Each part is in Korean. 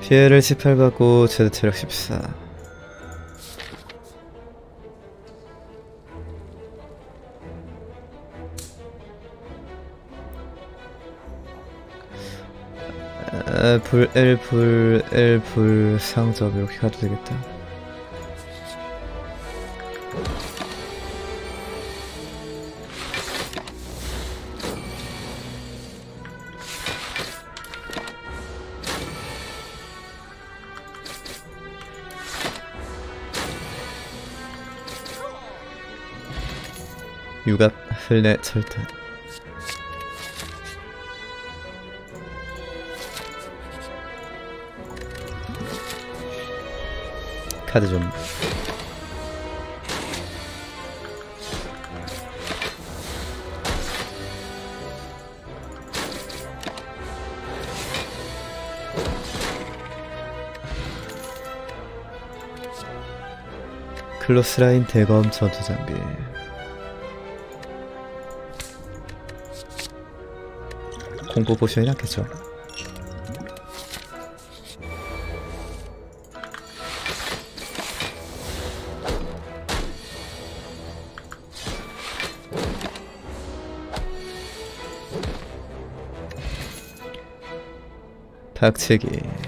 피해를 18 받고 최대 체력 14. 불 상점 이렇게 가도 되겠다. 육압, 흘내, 철탄. 카드 좀. 클로스라인 대검 전투장비. 공포 포션이 낫겠죠. 박치기.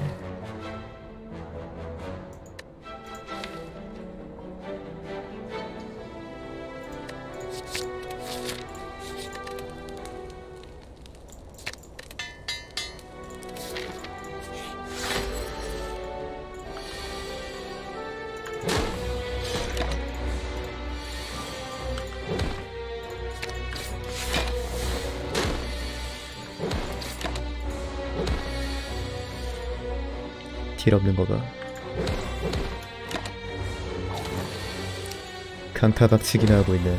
딜 없는 거 봐. 강타 박치기나 하고 있네.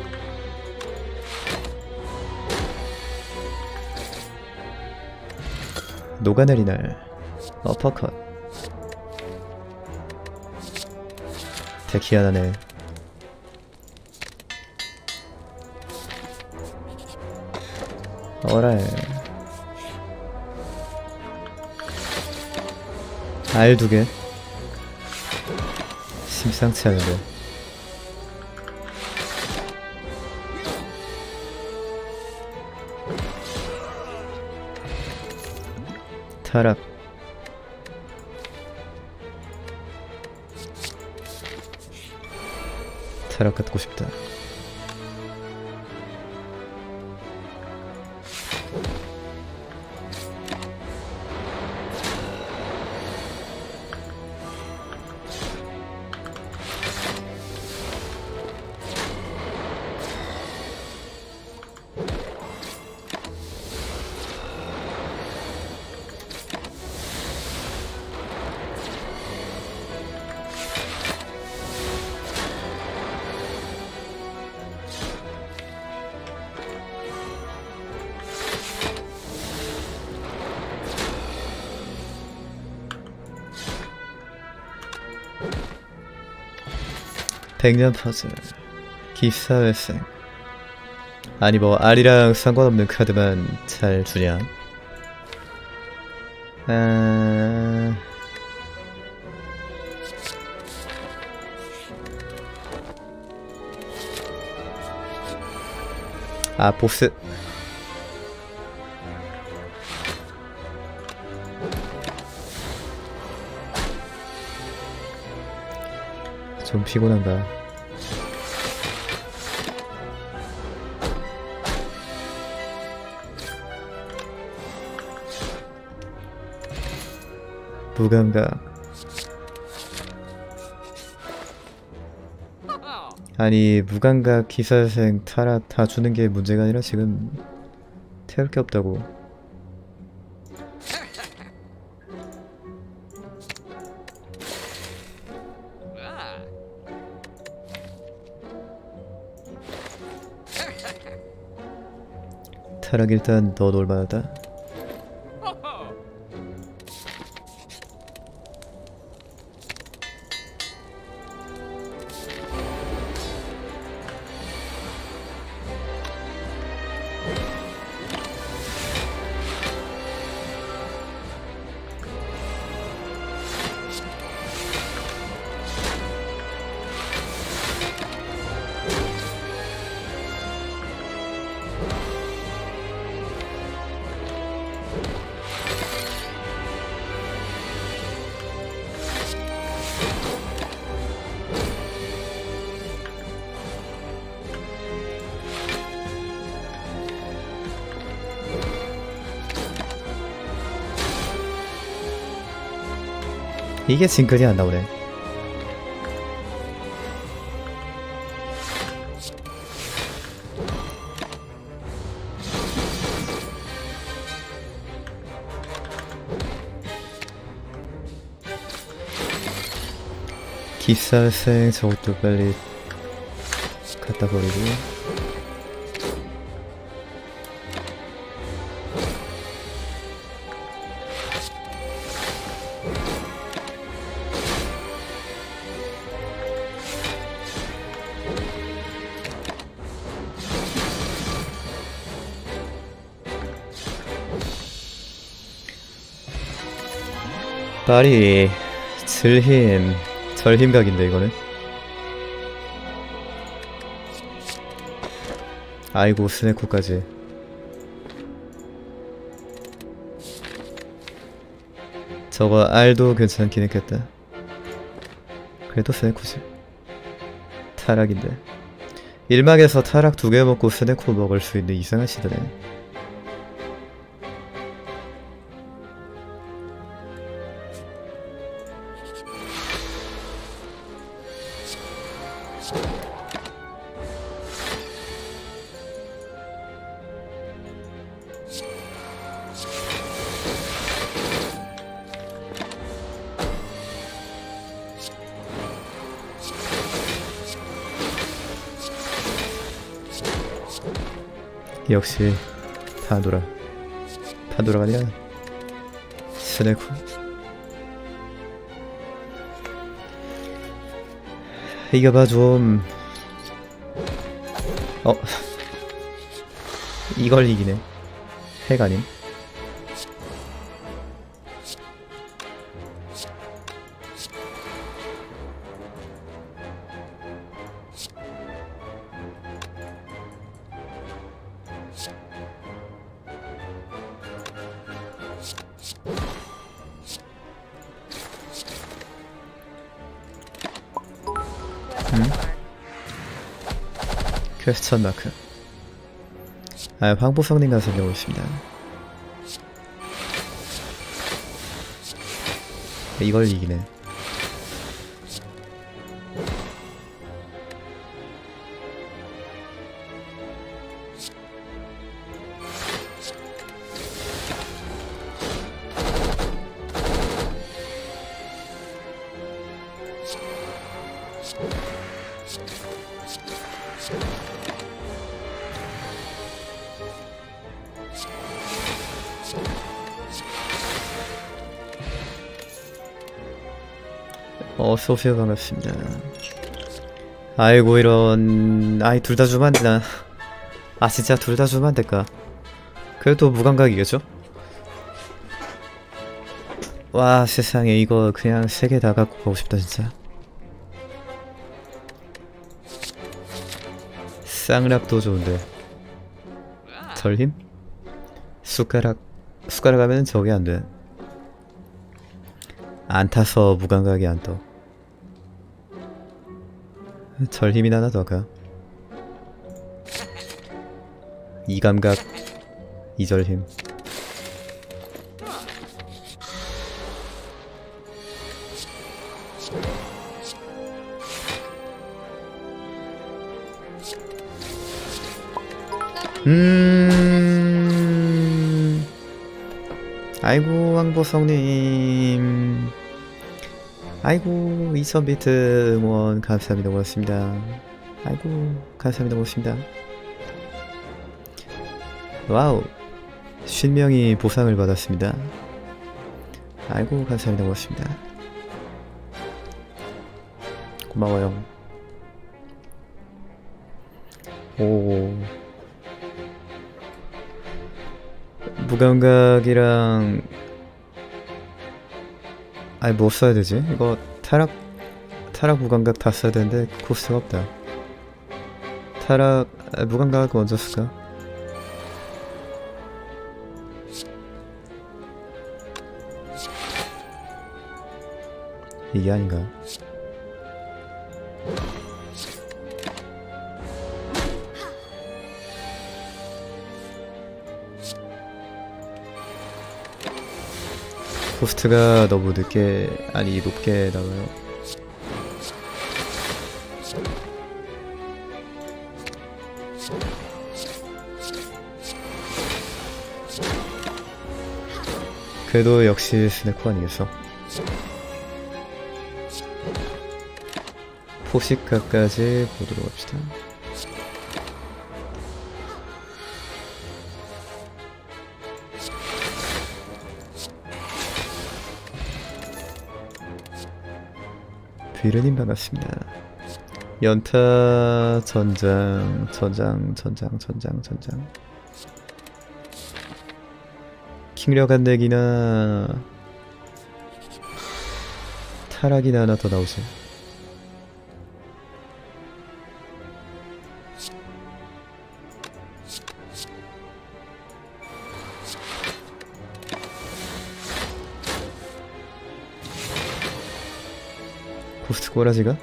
녹아내리 날. 어퍼컷. 데키 하나네. 어라이. 알 2개. 심상치 않은데. 타락. 타락 갖고 싶다. 백년 퍼즐. 기사회생. 아니 뭐 알이랑 상관없는 카드만 잘 주냐. 보스. 좀 피곤한가. 무감각. 아니 무감각 기사생 타락 다 주는 게 문제가 아니라 지금 태울 게 없다고. 타락 일단 너 놀만하다. 이게 징글이 안 나오네. 기사생 저것도 빨리 갖다 버리고. 빨리 즐힘 절힘각인데 이거는. 아이고 스네코까지. 저거 알도 괜찮긴 했겠다. 그래도 스네코지. 타락인데 1막에서 타락 2개 먹고 스네코 먹을 수 있는 이상한 시드네. 역시 판도라가 아니라 스네코. 이겨봐 좀. 이걸 이기네. 핵 아님? 퀘스천 마크. 황보성님 가서 배우고 있습니다. 이걸 이기네. 소피아 반갑습니다. 아이고 이런. 둘 다 주면 안 되나. 진짜 둘 다 주면 안 될까. 그래도 무감각이겠죠? 와 세상에 이거 그냥 3개 다 갖고 가고 싶다 진짜. 쌍락도 좋은데 절힘? 숟가락 하면 저게 안돼. 안 타서 무감각이 안 떠. 절힘이나 하나 더 할까? 이감각 이절힘. 아이고 황보성님. 아이고 2000비트 응원 감사합니다. 고맙습니다. 아이고 감사합니다. 고맙습니다. 와우 50명이 보상을 받았습니다. 아이고 감사합니다. 고맙습니다. 고마워요. 오 무감각이랑 뭐 써야 되지? 이거 타락 무감각 다 써야 되는데 코스가 없다. 타락 무감각 먼저 쓸까? 이게 아닌가? 코스트가 너무 늦게, 아니 높게 나와요. 그래도 역시 스네코 아니겠어. 포식가까지 보도록 합시다. 비르님 반갑습니다. 연타 전장. 킹력 안내기나 타락이나 하나 더 나오지. 코스트 꼬라지가?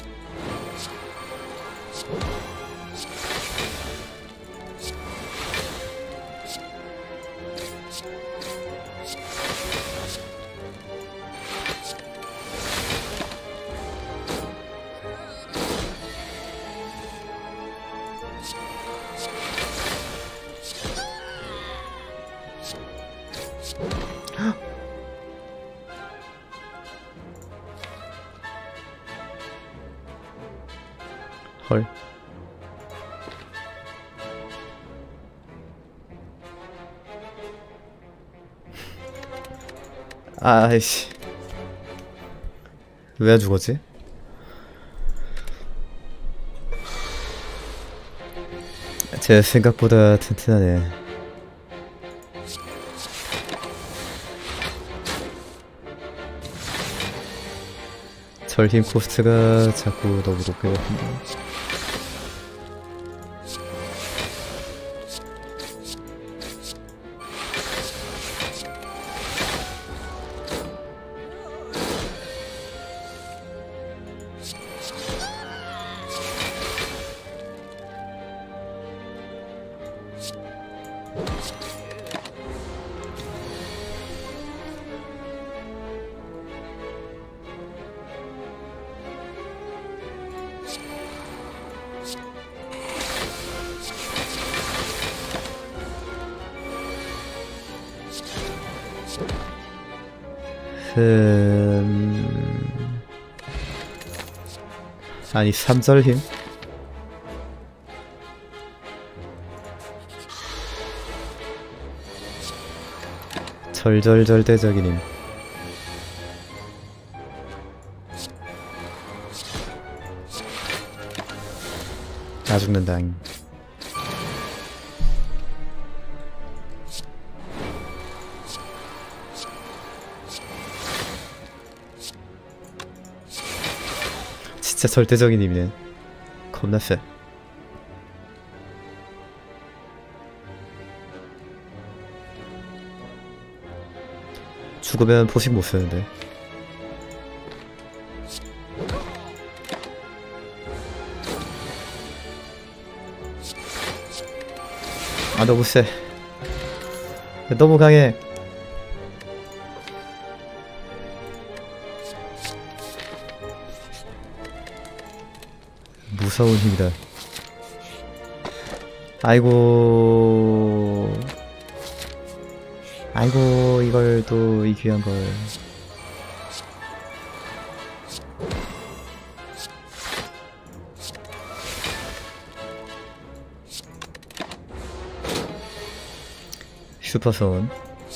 헐. 아이씨. 왜 안 죽었지? 제 생각보다 튼튼하네. 절힘 코스트가 자꾸 너무 높게 높은데. 아니 3절 힘? 절절절대적인 힘. 나 죽는다. 진짜 절대적인 힘이네. 겁나 쎄. 죽으면 포식 못 쓰는데. 아 너무 쎄. 너무 강해. 무서운 힘이다. 아이고 이걸 또 이 귀한 걸. 슈퍼손.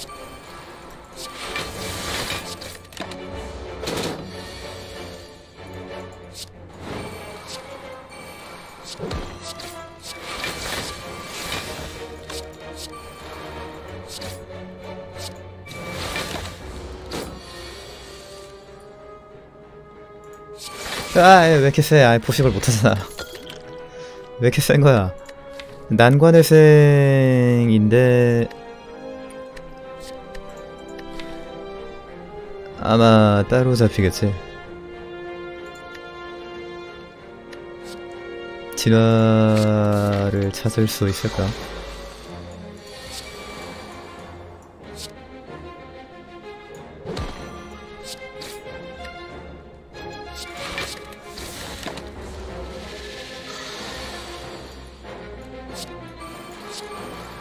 왜 이렇게 세? 포식을 못하잖아. 왜 이렇게 센 거야? 난관회생인데 아마 따로 잡히겠지. 진화를 찾을 수 있을까?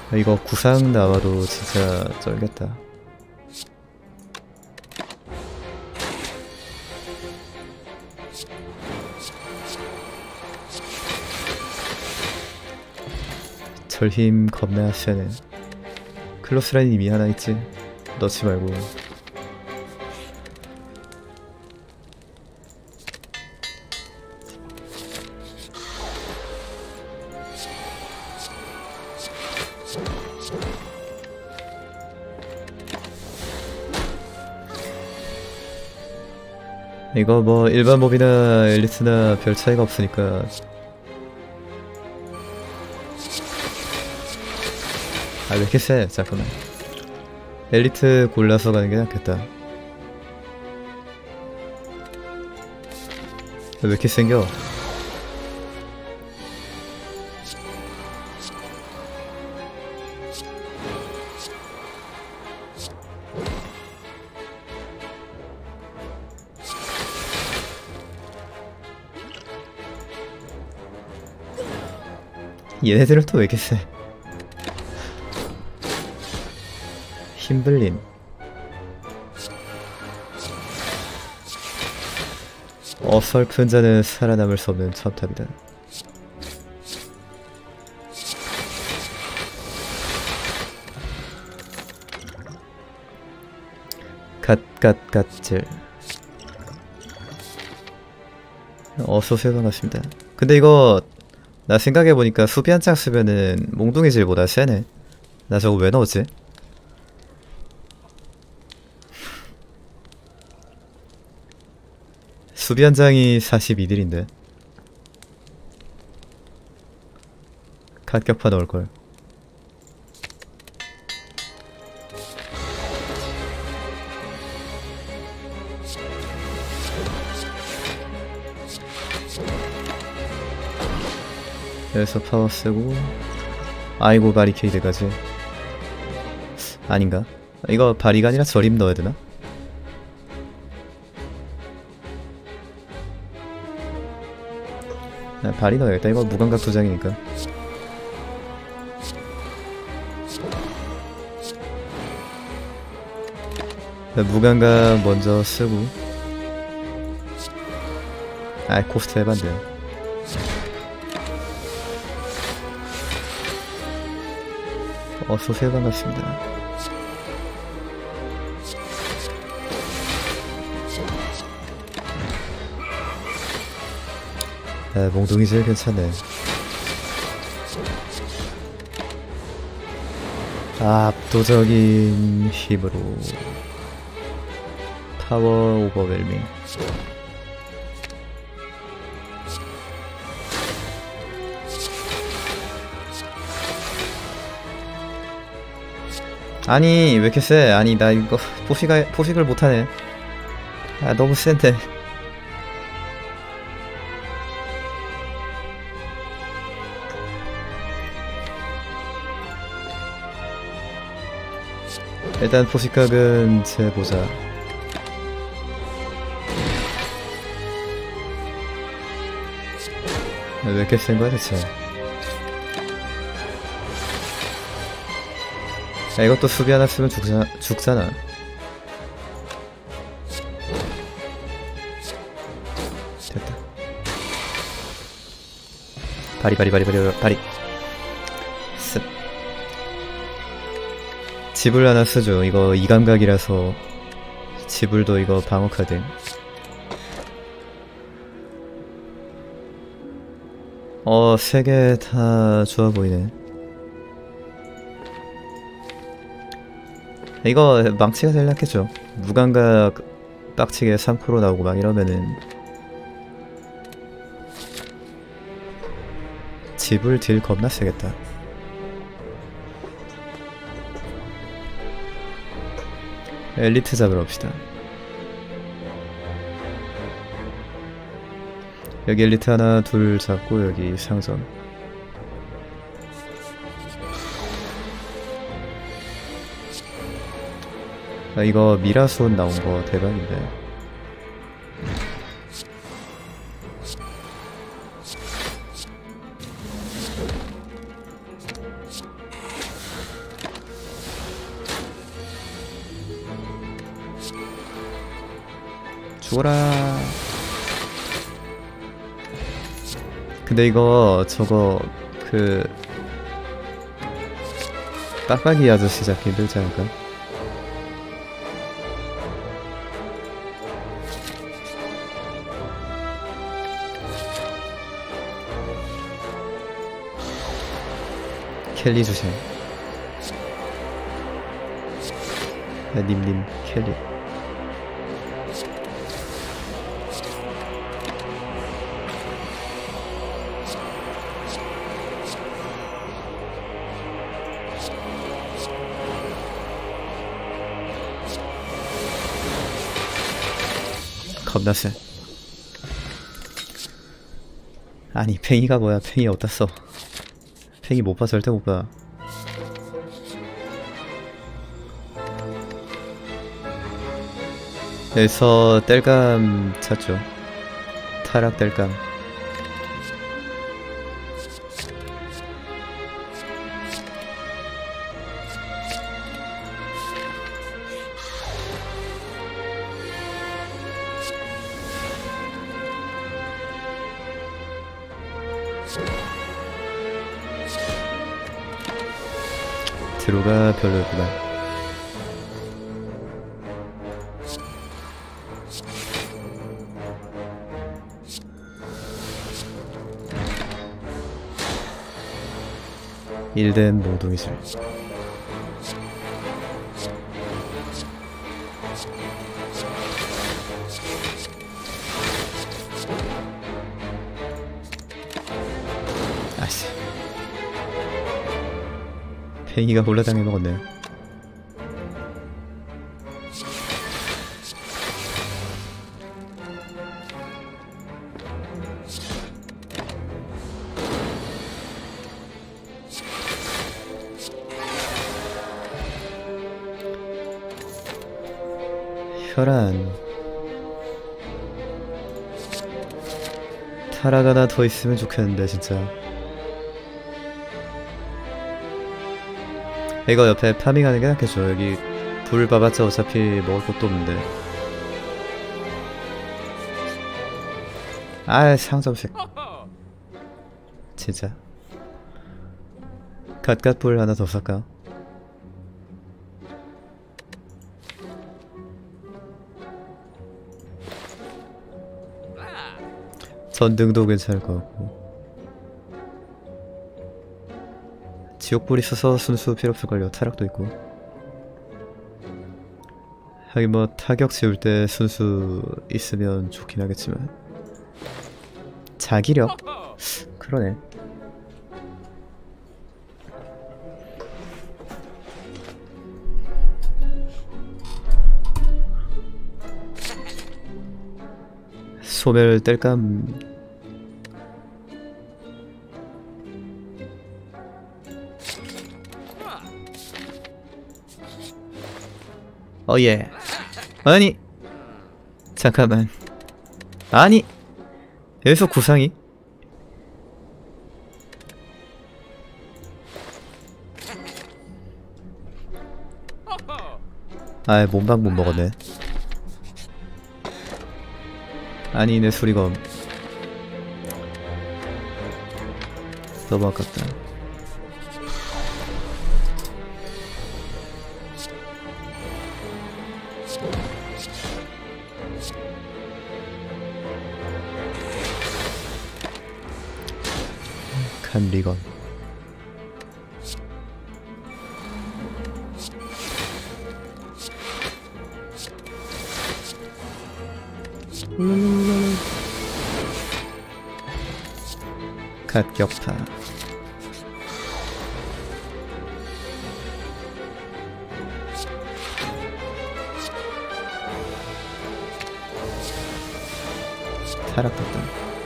이거 구상 나와도 진짜 쩔겠다. 절힘 겁나 세네. 클로스라인 이미 하나 있지. 넣지 말고. 이거 뭐 일반 몹이나 엘리트나 별 차이가 없으니까 아 왜 이렇게 세? 잠깐만. 엘리트 골라서 가는 게 낫겠다. 왜 이렇게 생겨? 얘네들은 또 왜 이렇게 세? 힘들림. 어설픈 자는 살아남을 수 없는 첩탑이다. 갓갓갓질. 어서오세요. 반갑습니다. 근데 이거 나 생각해보니까 수비 한 장 쓰면은 몽둥이질보다 세네. 나 저거 왜 넣었지? 수비 한 장이 42딜인데 갓격파 넣을걸. 여기서 파워 쓰고 아이고 바리케이드까지. 아닌가? 이거 바리가 아니라 저림 넣어야 되나? 아, 바리 넣어야겠다. 이거 무감각 2장이니까. 무감각 먼저 쓰고. 아 코스트 해반대요. 어서오세요. 반갑습니다. 아, 몽둥이 제일 괜찮네. 압도적인 힘으로 타워 오버웰밍. 아니 왜 이렇게 세? 아니 나 이거 포식을 못하네. 아 너무 센데. 일단 포식각은 재보자. 왜 이렇게 센 거야 대체? 야, 이것도 수비 하나 쓰면 죽잖아. 됐다. 바리 습. 지불 하나 쓰죠. 이거 이감각이라서 지불도 이거 방어카드. 세 개 다 좋아 보이네. 이거 망치가 제일 낫겠죠. 무감각 빡치게 3% 나오고 막 이러면은 지불 딜 겁나 세겠다. 엘리트 잡으러 갑시다. 여기 엘리트 하나 둘 잡고 여기 상점. 아, 이거 미라손 나온 거 대박인데. 죽어라. 근데 이거 저거 그 빡빡이 아저씨 잡기 힘들지 않을까? 켈리 주세요. 야, 님님 켈리. 겁나 세. 아니 팽이가 뭐야. 팽이 어디다 써. 팽이 못 봐. 절대 못 봐. 여기서 땔감 찾죠. 타락 땔감. 드로가 별로였구나. 일된 모동이술. 아씨. 팽이가 홀라당해 먹었네. 혈안. 타락 하나 더 있으면 좋겠는데 진짜. 이거 옆에 파밍하는 게 낫겠죠. 여기 불 봐봤자 어차피 먹을 것도 없는데. 아 상점색. 진짜. 갓갓불 하나 더 살까? 전등도 괜찮을 것 같고. 지옥불 있어서 순수 필요 없을걸요. 타락도 있고. 하긴 뭐 타격 지울 때 순수 있으면 좋긴 하겠지만. 자기력? 그러네. 소멸 땔감. 어예. 아니 잠깐만. 아니 여기서 구상이? 아이 몸방 못 먹었네. 아니 내 수리검 너무 아깝다. 간리건. 갓격파. 타락됐다.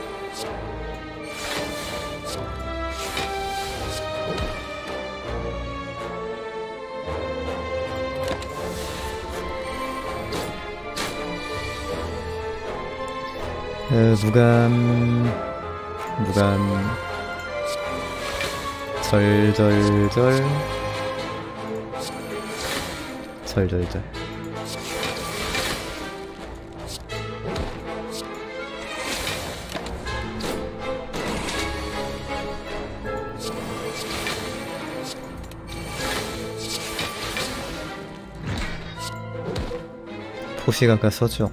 무감 절절절 절절절. 포시 각각 썼죠.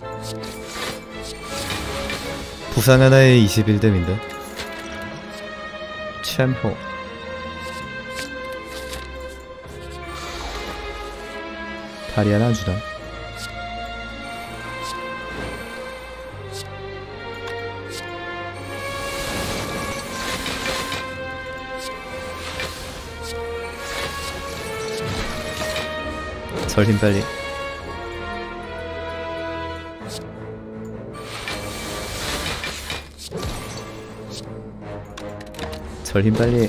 부상 하나에 21뎀인데 챔호 다리 하나 안 주나? 절힘 빨리. 절힘 빨리.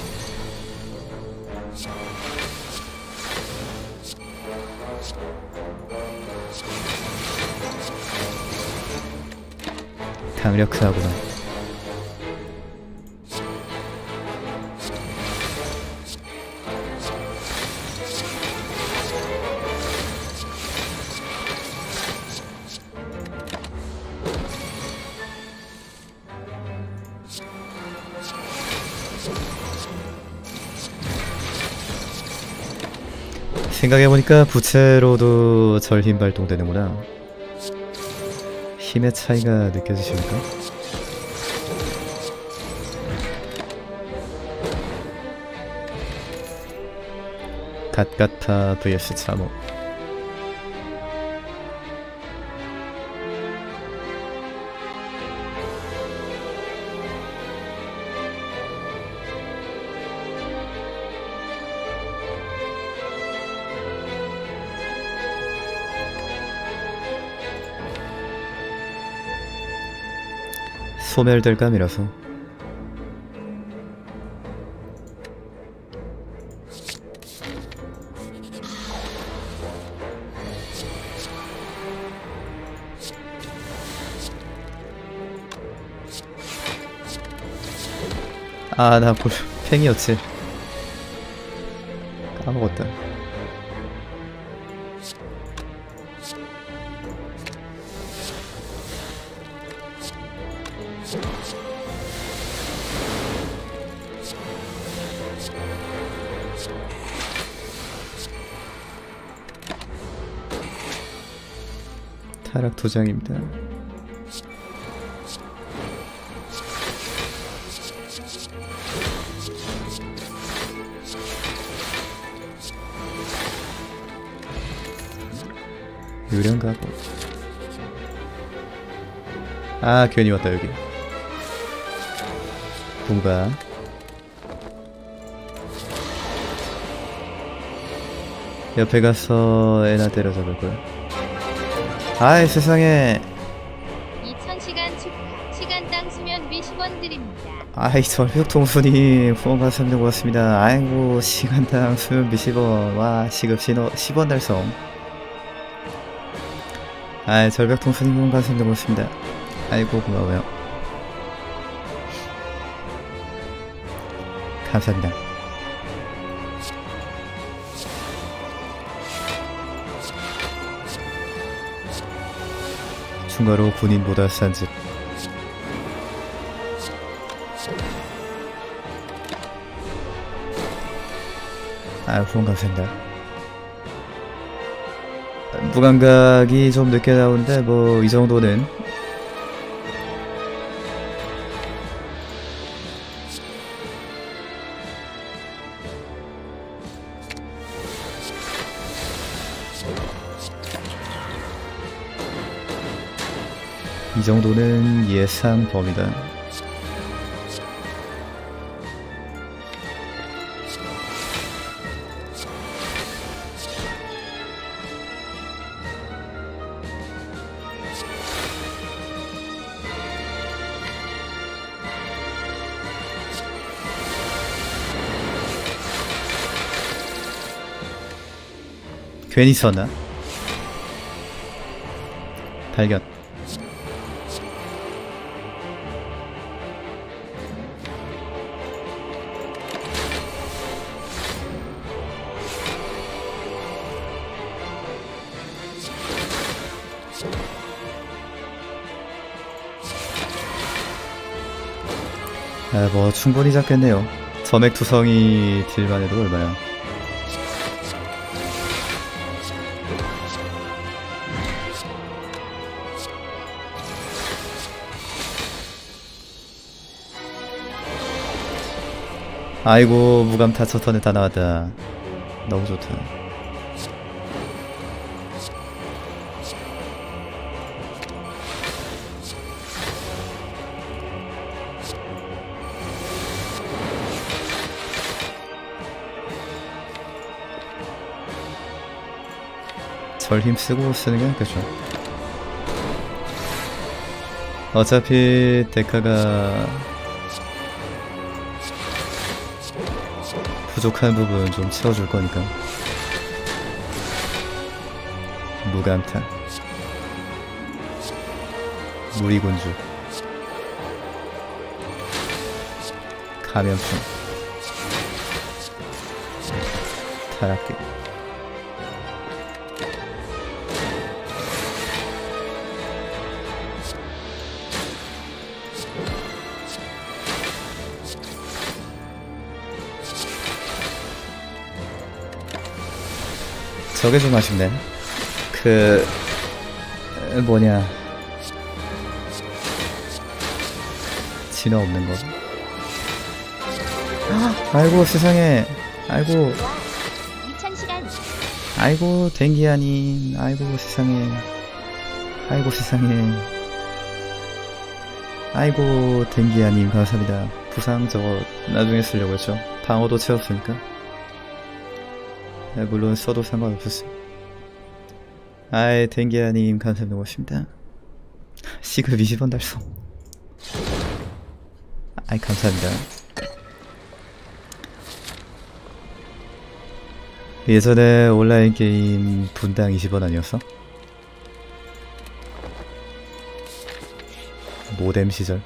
강력하구나. 생각해보니까 부채로도 절힘 발동되는구나. 힘의 차이가 느껴지십니까? 갓갓파 vs 참호. 소멸될 감이라서. 아, 나 팽이었지. 까먹었다. 타락 2장입니다. 유령가고. 아, 괜히 왔다 여기. 동바. 옆에 가서 애나 때려잡을 거야. 아이 세상에. 2000시간 축하. 시간당 수면비 10원 드립니다. 아이 절벽통수님 후원 감사합니다. 고맙습니다. 아이고 시간당 수면비 10원. 와 시급 10원 달성. 아이 절벽통수님 후원 감사합니다. 고맙습니다. 아이고 고마워요. 감사합니다. 추가로 군인보다 싼 집. 아, 후원 감사합니다. 무감각이 좀 늦게 나오는데 뭐 이 정도는 예상 범위다. 괜히 썼나? 발견. 아, 뭐 충분히 잡겠네요. 점액투성이 딜만 해도 얼마야. 아이고 무감 다 첫 턴에 다 나왔다. 너무 좋다. 절 힘쓰고 쓰는 게 낫겠죠. 어차피 데카가 부족한 부분 좀 채워줄 거니까. 무감타, 무리군주, 감염충, 타락귀. 저게 좀 아쉽네. 뭐냐, 진화 없는 거. 아이고 세상에. 아이고 2000시간 아이고 댕기아님. 아이고 세상에. 아이고 세상에. 아이고 댕기아님 감사합니다. 부상 저거 나중에 쓰려고 했죠. 방어도 채웠으니까. 네, 물론 써도 상관없었어요. 아이 댕기아님 감사합니다. 고맙습니다. 시급 20원 달성. 아이 감사합니다. 예전에 온라인 게임 분당 20원 아니었어? 모뎀 시절.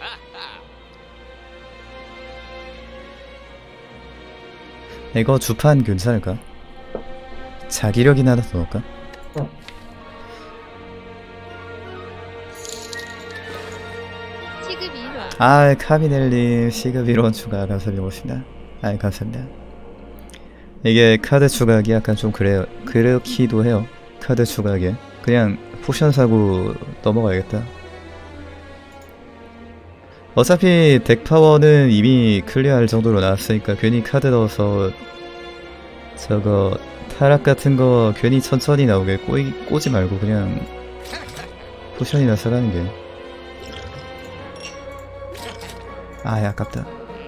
이거 주판 괜찮을까? 자기력이나 하나 더 넣을까? 시급 1원. 아 카미넬님 시급 1원 추가 감사합니다. 고맙습니다. 아 감사합니다. 이게 카드 추가하기 약간 좀 그렇기도 해요. 카드 추가하기 그냥 포션 사고 넘어가야겠다. 어차피 덱 파워는 이미 클리어할 정도로 나왔으니까 괜히 카드 넣어서 저거 타락 같은 거 괜히 천천히 나오게 꼬지 말고 그냥 포션이나 사라는 게. 아 아깝다.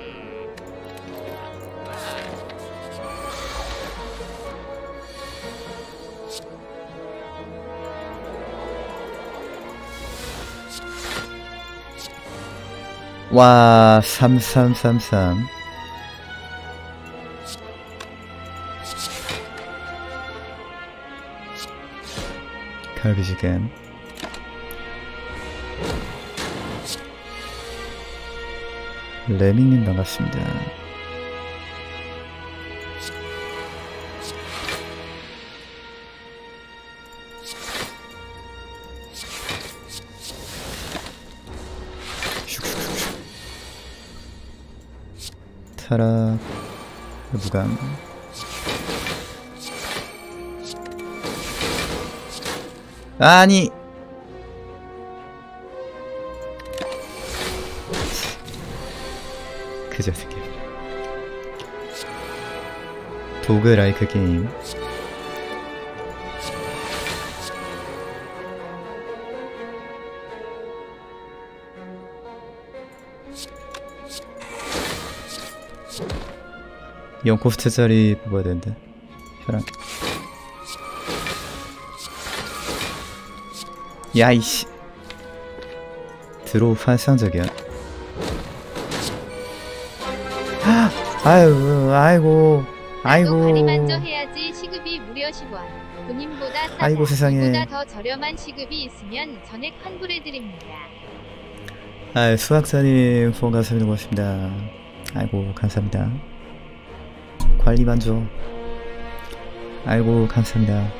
와 3333 갈비지겐. 레밍님 반갑습니다. 타락 무감. 아니 그저 새끼. 도그 라이크 게임. 영코스트짜리 뽑아야 되는데. 혈안. 야이씨. 드로우 환상적이야. 아유 아이고 아이고. 할인만저 해야지. 시급이 무려 10원. 본인보다 싸다. 아이고 세상에. 보다 더 저렴한 시급이 있으면 전액 환불해드립니다. 아 수학사님 후원 감사합니다. 고맙습니다. 아이고 감사합니다. 관리 만족. 아이고 감사합니다.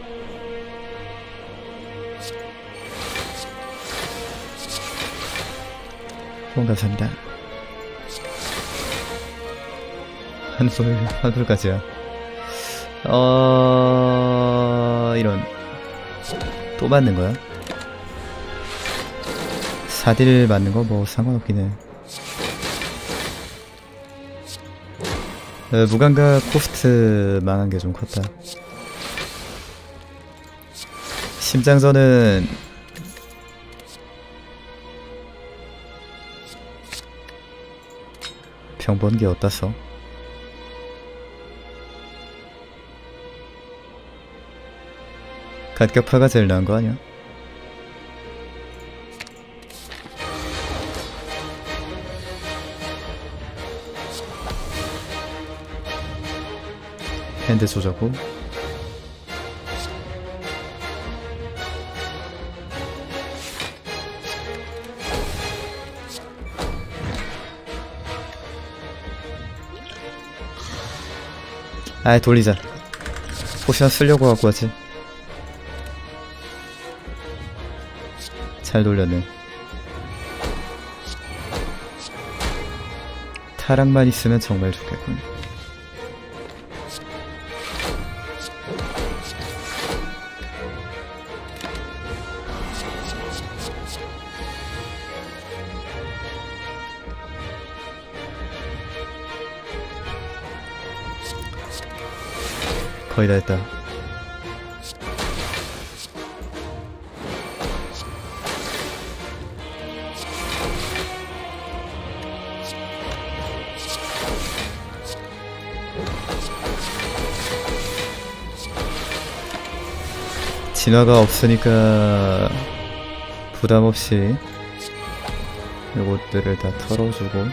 후원 감사합니다. 한풀까지야. 이런. 또 맞는 거야? 4딜 맞는 거 뭐 상관없긴 해. 무감각 코스트 망한 게 좀 컸다. 심장전은 병번기 어디다 써? 간격파가 제일 나은 거 아니야? 핸드 조작고 아이 돌리자. 포션 쓰려고 갖고 왔지. 잘 돌렸네. 타락만 있으면 정말 좋겠군. 거의 다 했다. 진화가 없으니까 부담없이 요것들을 다 털어주고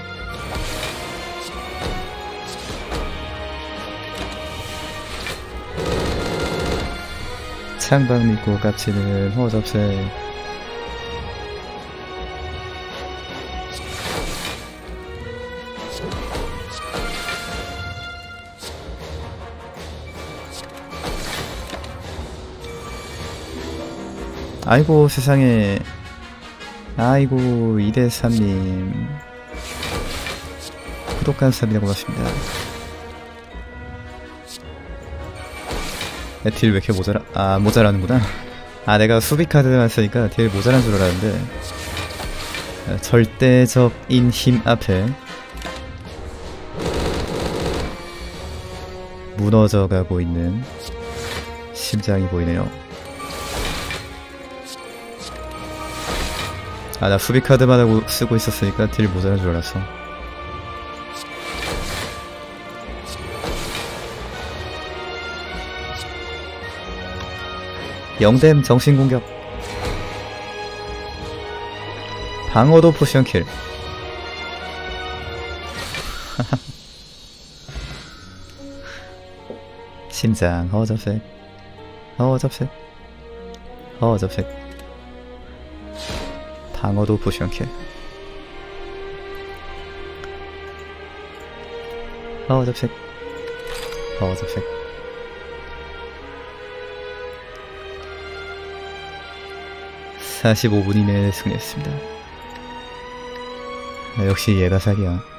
창방 믿고 깝치는 허접새. 아이고 세상에. 아이고 2대3님 구독 감사합니다. 고맙습니다. 딜 왜 이렇게 모자라? 아 모자라는구나. 아 내가 수비 카드만 쓰니까 딜 모자란 줄 알았는데 절대적인 힘 앞에 무너져가고 있는 심장이 보이네요. 아 나 수비 카드만 하고 쓰고 있었으니까 딜 모자란 줄 알았어. 영댐 정신공격. 방어도 포션킬. 심장 허접색 허접색 허접색. 방어도 포션킬. 허접색 허접색. (45분) 이내에 승리했습니다. 역시 얘가 사기야.